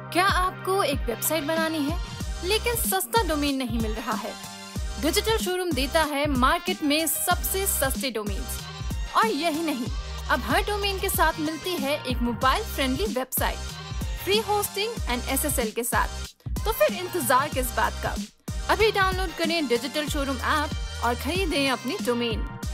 क्या आपको एक वेबसाइट बनानी है लेकिन सस्ता डोमेन नहीं मिल रहा है? डिजिटल शोरूम देता है मार्केट में सबसे सस्ते डोमेन्स। और यही नहीं, अब हर डोमेन के साथ मिलती है एक mobile friendly website, free hosting and SSL के साथ। तो फिर इंतजार किस बात का? अभी डाउनलोड करें डिजिटल शोरूम ऐप और खरीदें अपनी डोमेन।